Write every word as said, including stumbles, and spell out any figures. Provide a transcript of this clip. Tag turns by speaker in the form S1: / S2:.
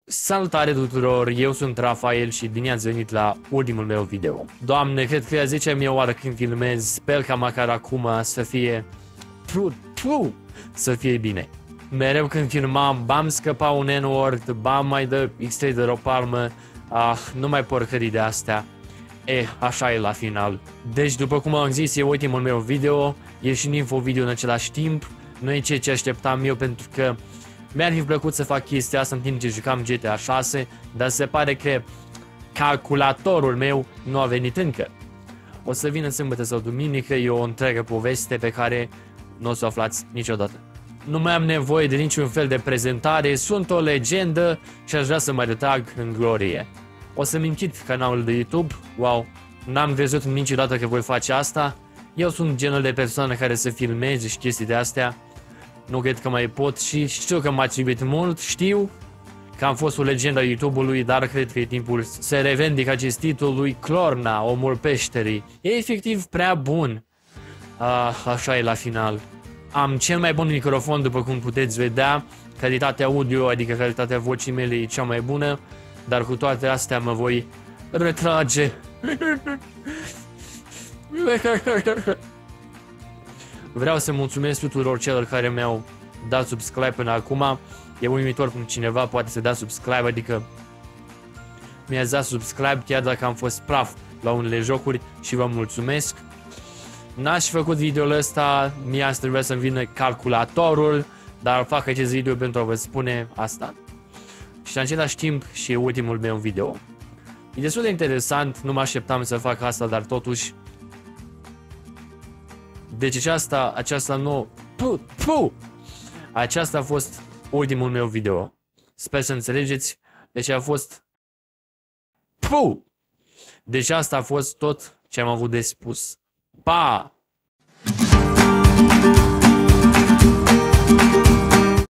S1: Salutare tuturor, eu sunt Rafael și bine ați venit la ultimul meu video. Doamne, cred că e a zecea mea oară când filmez, sper ca măcar acum să fie... Pru, pru, să fie bine. Mereu când filmam, bam scăpa un N-word, bam mai dă X trei de o palmă, ah, numai porcării de astea. Eh, așa e la final. Deci, după cum am zis, e ultimul meu video, e și info video în același timp, nu e ceea ce așteptam eu pentru că mi-ar fi plăcut să fac chestia asta în timp ce jucam G T A șase, dar se pare că calculatorul meu nu a venit încă. O să vină sâmbătă sau duminică, e o întreagă poveste pe care nu o să o aflați niciodată. Nu mai am nevoie de niciun fel de prezentare, sunt o legendă și aș vrea să mă retrag în glorie. O să-mi închid canalul de YouTube, wow, n-am crezut niciodată că voi face asta. Eu sunt genul de persoană care să filmeze și chestii de astea. Nu cred că mai pot și știu că m-ați iubit mult, știu că am fost o legendă a YouTube-ului, dar cred că e timpul să revendic acest titlu lui Clorna, omul peșterii. E efectiv prea bun. Ah, așa e la final. Am cel mai bun microfon, după cum puteți vedea, calitatea audio, adică calitatea vocii mele e cea mai bună, dar cu toate astea mă voi retrage. Vreau să mulțumesc tuturor celor care mi-au dat subscribe până acum. E uimitor cum cineva poate să dea subscribe, adică mi-ați dat subscribe chiar dacă am fost praf la unele jocuri și vă mulțumesc. N-aș fi făcut video-ul ăsta, mie trebuia să-mi vină calculatorul, dar fac acest video pentru a vă spune asta. Și în același timp și ultimul meu video. E destul de interesant, nu mă așteptam să fac asta, dar totuși. Deci aceasta, aceasta nu... Puh, puh! Aceasta a fost ultimul meu video. Sper să înțelegeți. Deci a fost... Puh! Deci asta a fost tot ce am avut de spus. Pa!